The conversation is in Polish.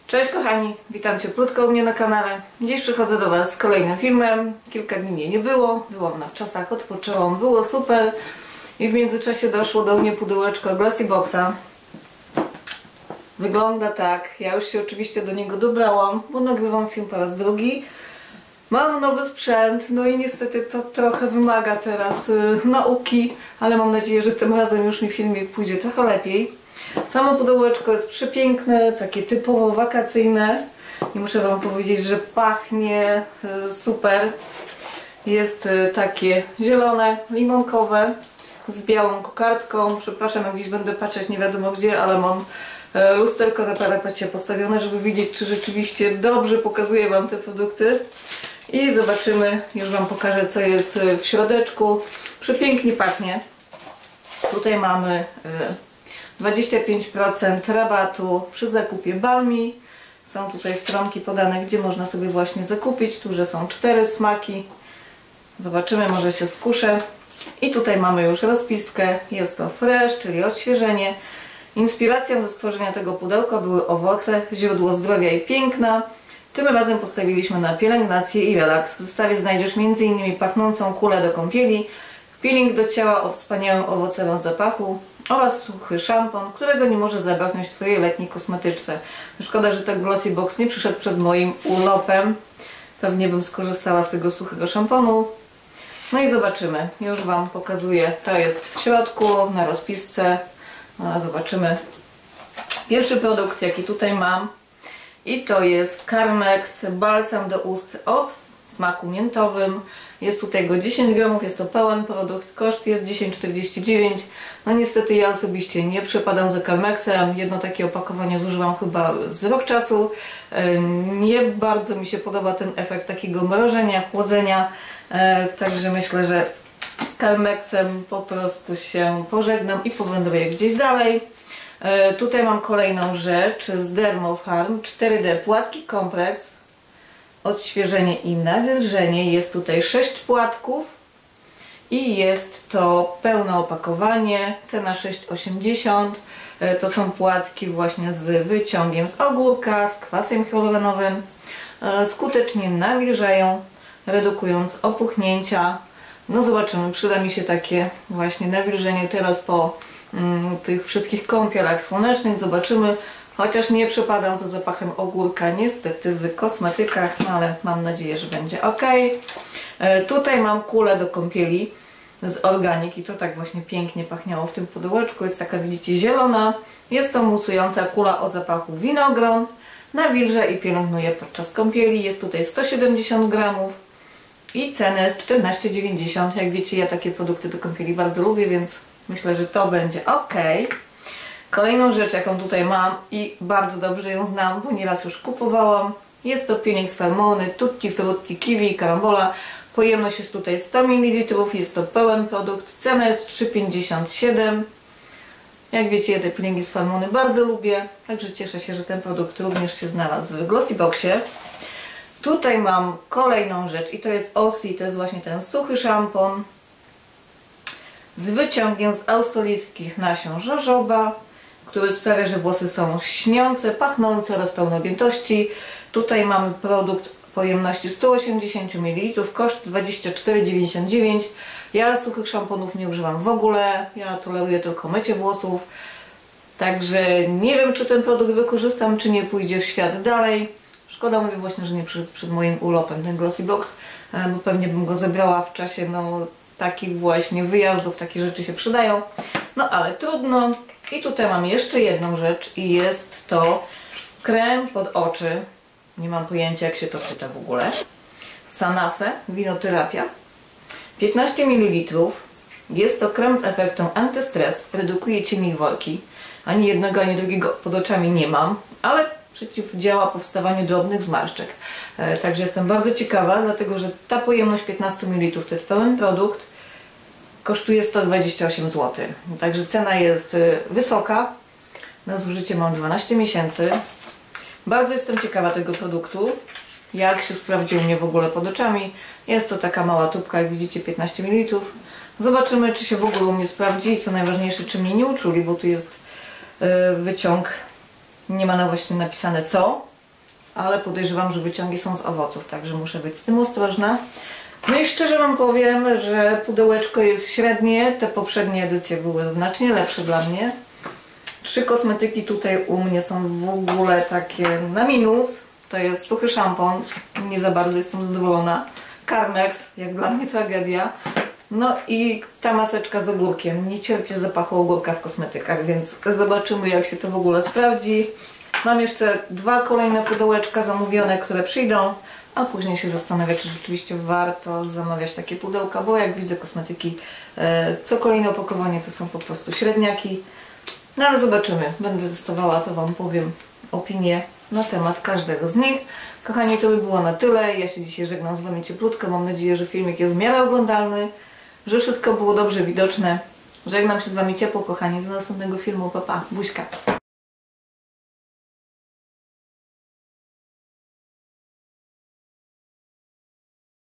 Cześć kochani, witam cieplutko u mnie na kanale. Dziś przychodzę do Was z kolejnym filmem. Kilka dni mnie nie było, byłam na wczasach, odpoczęłam, było super. I w międzyczasie doszło do mnie pudełeczko Glossyboxa. Wygląda tak, ja już się oczywiście do niego dobrałam, bo nagrywam film po raz drugi. Mam nowy sprzęt, no i niestety to trochę wymaga teraz nauki, ale mam nadzieję, że tym razem już mi filmik pójdzie trochę lepiej. Samo pudełeczko jest przepiękne, takie typowo wakacyjne. I muszę Wam powiedzieć, że pachnie super. Jest takie zielone, limonkowe, z białą kokardką. Przepraszam, jak gdzieś będę patrzeć nie wiadomo gdzie, ale mam lusterko na parapecie postawione, żeby widzieć, czy rzeczywiście dobrze pokazuję Wam te produkty. I zobaczymy, już Wam pokażę, co jest w środeczku. Przepięknie pachnie. Tutaj mamy 25% rabatu przy zakupie Balmi. Są tutaj stronki podane, gdzie można sobie właśnie zakupić. Tu, że są 4 smaki. Zobaczymy, może się skuszę. I tutaj mamy już rozpiskę. Jest to fresh, czyli odświeżenie. Inspiracją do stworzenia tego pudełka były owoce, źródło zdrowia i piękna. Tym razem postawiliśmy na pielęgnację i relaks. W zestawie znajdziesz m.in. pachnącą kulę do kąpieli, peeling do ciała o wspaniałym owocowym zapachu oraz suchy szampon, którego nie może zabraknąć w Twojej letniej kosmetyczce. Szkoda, że ten Glossybox nie przyszedł przed moim urlopem. Pewnie bym skorzystała z tego suchego szamponu. No i zobaczymy. Już Wam pokazuję. To jest w środku, na rozpisce. No, zobaczymy. Pierwszy produkt, jaki tutaj mam. I to jest Carmex balsam do ust o smaku miętowym. Jest tutaj go 10 gramów, jest to pełen produkt, koszt jest 10,49. No niestety ja osobiście nie przepadam za Carmexem. Jedno takie opakowanie zużyłam chyba z rok czasu. Nie bardzo mi się podoba ten efekt takiego mrożenia, chłodzenia. Także myślę, że z Carmexem po prostu się pożegnam i powędruję gdzieś dalej. Tutaj mam kolejną rzecz z Dermofarm 4D płatki kompleks, odświeżenie i nawilżenie. Jest tutaj 6 płatków i jest to pełne opakowanie, cena 6,80. To są płatki właśnie z wyciągiem z ogórka, z kwasem hialuronowym. Skutecznie nawilżają, redukując opuchnięcia. No zobaczymy, przyda mi się takie właśnie nawilżenie teraz po tych wszystkich kąpielach słonecznych. Zobaczymy, chociaż nie przepadam za zapachem ogórka niestety w kosmetykach, no ale mam nadzieję, że będzie ok. Tutaj mam kulę do kąpieli z Organic i to tak właśnie pięknie pachniało w tym pudełeczku. Jest taka, widzicie, zielona. Jest to musująca kula o zapachu winogron. Nawilża i pielęgnuje podczas kąpieli. Jest tutaj 170 gramów i cena jest 14,90. Jak wiecie, ja takie produkty do kąpieli bardzo lubię, więc myślę, że to będzie ok. Kolejną rzecz, jaką tutaj mam i bardzo dobrze ją znam, bo nieraz już kupowałam, jest to peeling z Fermony Tutti Frutti Kiwi Karambola. Pojemność jest tutaj 100 ml, jest to pełen produkt, cena jest 3,57. Jak wiecie, ja te peelingi z Fermony bardzo lubię, także cieszę się, że ten produkt również się znalazł w Glossyboxie. Tutaj mam kolejną rzecz i to jest Ossi, to jest właśnie ten suchy szampon z wyciągiem z australijskich nasion jojoba, który sprawia, że włosy są śniące, pachnące oraz pełne objętości. Tutaj mamy produkt pojemności 180 ml, koszt 24,99. Ja suchych szamponów nie używam w ogóle, ja toleruję tylko mycie włosów. Także nie wiem, czy ten produkt wykorzystam, czy nie pójdzie w świat dalej. Szkoda, mówię właśnie, że nie przyszedł przed moim urlopem ten Glossybox, bo pewnie bym go zebrała w czasie takich właśnie wyjazdów, takie rzeczy się przydają. No ale trudno. I tutaj mam jeszcze jedną rzecz i jest to krem pod oczy. Nie mam pojęcia, jak się to czyta w ogóle. Sanase Winoterapia. 15 ml. Jest to krem z efektem antystres. Redukuje cienie i worki. Ani jednego, ani drugiego pod oczami nie mam, ale przeciwdziała powstawaniu drobnych zmarszczek. Także jestem bardzo ciekawa, dlatego że ta pojemność 15 ml to jest pełen produkt. Kosztuje 128 zł. Także cena jest wysoka. Na zużycie mam 12 miesięcy. Bardzo jestem ciekawa tego produktu. Jak się sprawdzi u mnie w ogóle pod oczami. Jest to taka mała tubka, jak widzicie, 15 ml. Zobaczymy, czy się w ogóle u mnie sprawdzi i co najważniejsze, czy mnie nie uczuli, bo tu jest wyciąg. Nie ma na właśnie napisane co. ale podejrzewam, że wyciągi są z owoców, także muszę być z tym ostrożna. No i szczerze Wam powiem, że pudełeczko jest średnie, te poprzednie edycje były znacznie lepsze dla mnie. 3 kosmetyki tutaj u mnie są w ogóle takie na minus. To jest suchy szampon, nie za bardzo jestem zadowolona. Carmex, jak dla mnie tragedia. No i ta maseczka z ogórkiem. Nie cierpię zapachu ogórka w kosmetykach, więc zobaczymy, jak się to w ogóle sprawdzi. Mam jeszcze 2 kolejne pudełeczka zamówione, które przyjdą, a później się zastanawiam, czy rzeczywiście warto zamawiać takie pudełka, bo jak widzę kosmetyki, co kolejne opakowanie to są po prostu średniaki. No ale zobaczymy. Będę testowała, to Wam powiem opinię na temat każdego z nich. Kochani, to by było na tyle. Ja się dzisiaj żegnam z Wami cieplutko. Mam nadzieję, że filmik jest w miarę oglądalny, że wszystko było dobrze widoczne. Żegnam się z Wami ciepło, kochani. Do następnego filmu. Pa, pa. Buźka.